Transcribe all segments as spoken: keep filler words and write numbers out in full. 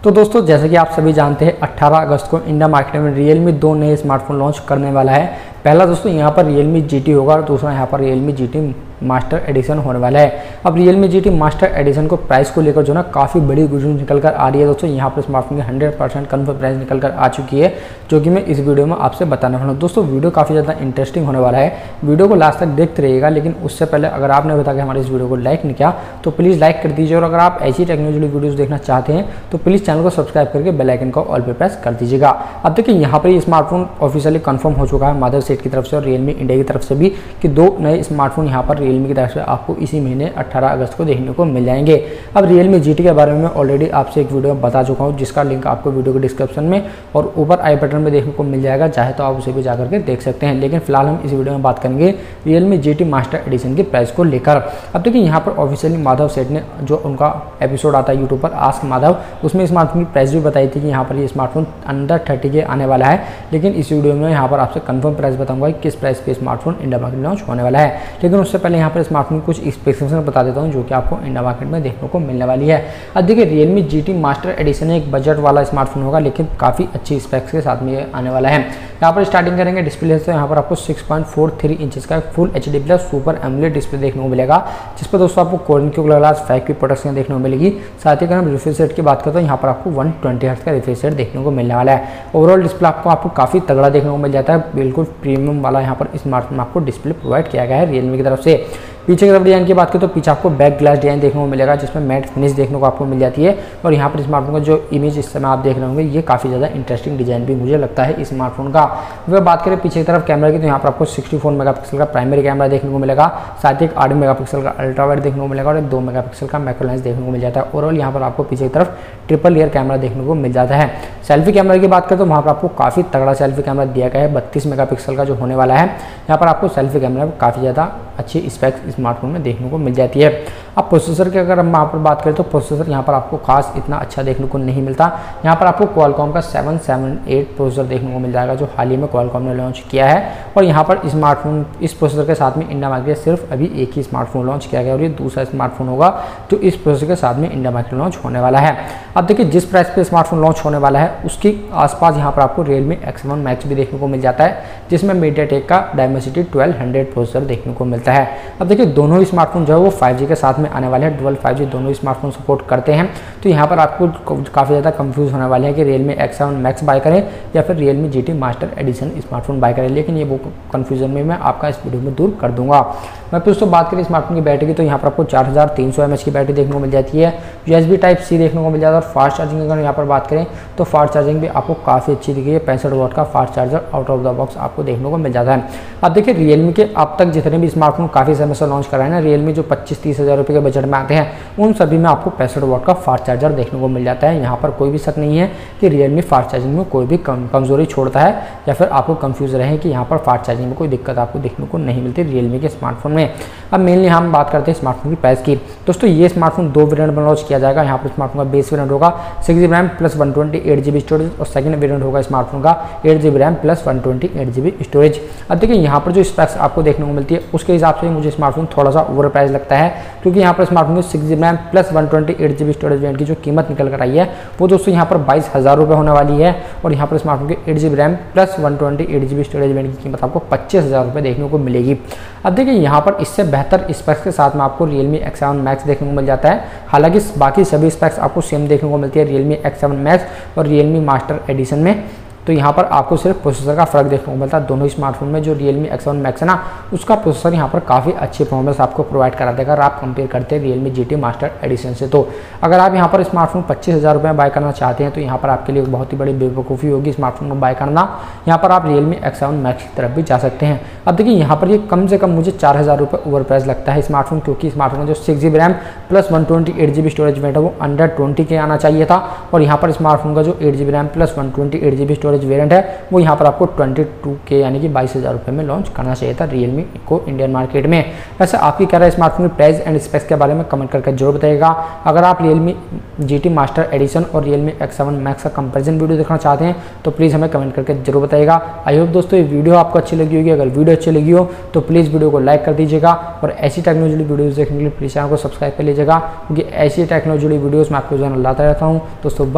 तो दोस्तों जैसे कि आप सभी जानते हैं अठारह अगस्त को इंडिया मार्केट में Realme दो नए स्मार्टफोन लॉन्च करने वाला है। पहला दोस्तों यहाँ पर Realme जी टी होगा और दूसरा यहाँ पर Realme G T master edition होने वाला है। अब Realme G T master edition को प्राइस को लेकर जो ना काफ़ी बड़ी गुड न्यूज़ निकल कर आ रही है दोस्तों। यहाँ पर स्मार्टफोन की हंड्रेड परसेंट कन्फर्म प्राइस निकल कर आ चुकी है, जो कि मैं इस वीडियो में आपसे बताने वाला हूँ। दोस्तों वीडियो काफ़ी ज़्यादा इंटरेस्टिंग होने वाला है, वीडियो को लास्ट तक देखते रहिएगा। लेकिन उससे पहले अगर आपने बता के हमारे इस वीडियो को लाइक नहीं किया तो प्लीज़ लाइक कर दीजिए, और अगर आप ऐसी टेक्नोलॉजी वीडियोज़ देखना चाहते हैं तो प्लीज़ चैनल को सब्सक्राइब करके बेल आइकन को ऑल पे प्रेस कर दीजिएगा। अब देखिए यहाँ पर ये स्मार्टफोन ऑफिशियली कंफर्म हो चुका है मादर सेट की तरफ से और Realme इंडिया की तरफ से भी कि दो नए स्मार्टफोन यहाँ पर Realme की तरफ से आपको इसी महीने अठारह अगस्त को देखने को मिल जाएंगे। अब Realme जी टी के बारे में ऑलरेडी आपसे एक वीडियो बता चुका हूँ, जिसका लिंक आपको वीडियो के डिस्क्रिप्शन में और ऊपर आई बटन में देखने को मिल जाएगा, चाहे तो आप उसे भी जाकर के देख सकते हैं। लेकिन फिलहाल हम इस वीडियो में बात करेंगे Realme G T master edition की प्राइस को लेकर। अब देखिए यहाँ पर ऑफिशियली माधव सेठ ने जो उनका एपिसोड आता है यूट्यूब पर आस्क माधव, उसमें स्मार्टफोन की प्राइस भी बताई थी कि यहाँ पर ये स्मार्टफोन अंडर थर्टी के आने वाला है। लेकिन इस वीडियो में यहाँ पर आपसे कंफर्म प्राइस बताऊंगा कि किस प्राइस पे स्मार्टफोन इंडिया मार्केट में लॉन्च होने वाला है। लेकिन उससे पहले यहाँ पर स्मार्टफोन कुछ स्पेसिफिकेशन बता देता हूँ जो कि आपको इंडिया मार्केट में देखने को मिलने वाली है। अब देखिए Realme G T master edition एक बजट वाला स्मार्टफोन होगा, लेकिन काफ़ी अच्छी स्पेक्स के साथ में ये आने वाला है। यहाँ पर स्टार्टिंग करेंगे डिस्प्ले से, यहाँ पर आपको six point four three inches का full H D plus super AMOLED display देखने को मिलेगा, जिस पर दोस्तों आपको कोर्निंग ग्लास फाइव की प्रोटेक्शन देखने को मिलेगी। साथ ही अगर हम रिफ्रेश रेट की बात करें तो यहाँ पर आपको वन ट्वेंटी हर्ट्ज का रिफ्रेश रेट देखने को मिलने वाला है। ओवरऑल डिस्प्ले आपको आपको काफ़ी तगड़ा देखने को मिल जाता है, बिल्कुल प्रीमियम वाला यहाँ पर स्मार्टफोन आपको डिस्प्ले प्रोवाइड किया गया है Realme की तरफ से। पीछे की तरफ डिजाइन की बात करें तो पीछे आपको बैक ग्लास डिजाइन देखने को मिलेगा, जिसमें मैट फिनिश देखने को आपको मिल जाती है। और यहाँ पर स्मार्टफोन का जो इमेज इस समय आप देख रहे होंगे, ये काफ़ी ज़्यादा इंटरेस्टिंग डिजाइन भी मुझे लगता है इस स्मार्टफोन का। अगर बात करें पीछे की तरफ कैमरा की तो यहाँ पर आपको सिक्सटी फोर मेगापिक्सल का प्राइमरी कैमरा देखने को मिलेगा, साथ ही एक आठ मेगापिक्सल का अल्ट्रा वाइड देखने को मिलेगा और एक दो मेगापिक्सल का मैक्रो लेंस देखने को मिल जाता है। ओवरऑल यहाँ पर आपको पीछे की तरफ ट्रिपल ईयर कैमरा देखने को मिल जाता है। सेल्फी कैमरा की बात करें तो वहाँ पर आपको काफ़ी तगड़ा सेल्फी कैमरा दिया गया है, बत्तीस मेगापिक्सल का जो होने वाला है। यहाँ पर आपको सेल्फी कैमरा काफ़ी ज़्यादा अच्छी स्पेक्स स्मार्टफोन में देखने को मिल जाती है। अब प्रोसेसर की अगर हम यहाँ पर बात करें तो प्रोसेसर यहाँ पर आपको खास इतना अच्छा देखने को नहीं मिलता। यहाँ पर आपको क्वालकॉम का सेवन सेवन एट प्रोसेसर देखने को मिल जाएगा, जो हाल ही में क्वालकॉम ने लॉन्च किया है। और यहाँ पर स्मार्टफोन इस प्रोसेसर के साथ में इंडिया मार्केट सिर्फ अभी एक ही स्मार्टफोन लॉन्च किया गया और ये दूसरा स्मार्टफोन होगा जो इस प्रोसेसर के साथ में इंडिया मार्केट लॉन्च होने वाला है। अब देखिए जिस प्राइस पे स्मार्टफोन लॉन्च होने वाला है उसके आसपास यहाँ पर आपको Realme एक्स वन मैक्स भी देखने को मिल जाता है, जिसमें मीडियाटेक का डायमेंसिटी ट्वेल्व हंड्रेड प्रोसेसर देखने को मिलता है। अब देखिए दोनों ही स्मार्टफोन जो है वो फाइव जी के साथ में आने वाले हैं, डुअल फाइव जी दोनों ही स्मार्टफोन सपोर्ट करते हैं। तो यहाँ पर आपको काफ़ी ज़्यादा कंफ्यूज होने वाले हैं कि Realme X seven max buy करें या फिर Realme G T master edition smartphone buy करें, लेकिन ये वो कन्फ्यूजन में मैं आपका इस वीडियो में दूर कर दूंगा। मैं फिर दोस्तों बात करें स्मार्टफोन की बैटरी की तो यहाँ पर आपको चार हज़ार तीन सौ एम एच की बैटरी देखने को मिल जाती है, यूएसबी टाइप सी देखने को मिल जाता है। और फास्ट चार्जिंग अगर यहाँ पर बात करें तो फास्ट चार्जिंग भी आपको काफ़ी अच्छी दिखी है, पैंसठ वाट का fast charger out of the box आपको देखने को मिल जाता है। अब देखिए Realme के अब तक जितने भी स्मार्टफोन काफ़ी समय से लॉन्च कराए ना Realme जो पच्चीस तीस हज़ार रुपये के बजट में आते हैं, उन सभी में आपको पैंसठ वाट का फास्ट चार्जर देखने को मिल जाता है। यहाँ पर कोई भी शक नहीं है कि Realme फास्ट चार्जिंग में कोई भी कम कमजोरी छोड़ता है या फिर आपको कंफ्यूज रहे कि यहाँ पर फास्ट चार्जिंग में कोई दिक्कत आपको देखने को नहीं मिलती Realme के स्मार्टफोन में। अब मेनली हम बात करते हैं स्मार्टफोन की प्राइस की। दोस्तों ये स्मार्टफोन दो वेरिएंट में लॉन्च किया जाएगा। यहाँ पर स्मार्टफोन का बेस वेरिएंट होगा six G B RAM plus one twenty eight G B storage, और सेकंड वेरिएंट होगा स्मार्टफोन का eight G B RAM plus one twenty eight G B storage. अब देखिए यहाँ पर जो स्पेक्स आपको देखने को मिलती है उसके हिसाब से मुझे स्मार्टफोन थोड़ा सा ओवर प्राइस लगता है, क्योंकि यहाँ पर स्मार्टफोन की six G B RAM plus one twenty eight G B storage variant की जो कीमत निकल कर आई है वो दोस्तों यहाँ पर बाईस हज़ार रुपये होने वाली है। और यहाँ पर स्मार्टफोन की eight G B RAM plus one twenty eight G B storage variant की कीमत आपको पच्चीस हज़ार रुपये देखने को मिलेगी। अब देखिए यहाँ पर इससे बेहतर स्पेक्स के साथ में आपको Realme एक्स सेवन मैक्स देखने को मिल जाता है। हालांकि बाकी सभी स्पेक्स आपको सेम देखने को मिलती है Realme एक्स सेवन मैक्स और Realme मास्टर एडिशन में। तो यहाँ पर आपको सिर्फ प्रोसेसर का फर्क देखने को मिलता है दोनों स्मार्टफोन में। जो Realme एक्स सेवन मैक्स है ना, उसका प्रोसेसर यहाँ पर काफ़ी अच्छी परफॉर्मेंस आपको प्रोवाइड करा देगा अगर आप कंपेयर करते हैं Realme G T master edition से। तो अगर आप यहाँ पर स्मार्टफोन पच्चीस हज़ार रुपये बाय करना चाहते हैं तो यहाँ पर आपके लिए बहुत ही बड़ी बेवकूफ़ी होगी स्मार्टफोन को बाय करना। यहाँ पर आप Realme एक्स सेवन मैक्स की तरफ भी जा सकते हैं। अब देखिए यहाँ पर ये कम से कम मुझे चार हज़ार रुपये ओवर प्राइस लगता है स्मार्टफोन, क्योंकि स्मार्टफोन जो six G B RAM plus one twenty eight G B storage variant है वो अंडर ट्वेंटी के आना चाहिए था। और यहाँ पर स्मार्टफोन का जो eight G B RAM plus one twenty eight G B storage variant है वो यहाँ पर आपको बाईस के यानी कि बाईस हज़ार रुपये में लॉन्च करना चाहिए था Realme को इंडियन मार्केट में। वैसे आपकी क्या राय स्मार्टफोन की प्राइस एंड स्पेक्स के बारे में कमेंट करके जरूर बताइएगा। अगर आप Realme G T master edition और Realme एक्स सेवन मैक्स का कंपैरिजन वीडियो देखना चाहते हैं तो प्लीज़ हमें कमेंट करके जरूर बताइएगा। आई होप दोस्तों ये वीडियो आपको अच्छी लगी होगी। अगर वीडियो अच्छी लगी हो तो प्लीज़ वीडियो को लाइक कर दीजिएगा, और ऐसी टेक्नोलॉजी वीडियोज़ देखने के लिए प्लीज़ चैनल को सब्सक्राइब कर लीजिएगा, क्योंकि ऐसी टेक्नोलॉजी वीडियोज़ मैं आपको जो लाता रहता हूँ। दोस्तों बस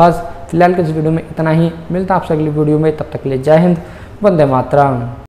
फिलहाल के इस वीडियो में इतना ही, मिलता है आपसे अगली वीडियो में, तब तक के लिए जय हिंद, वंदे मातरम।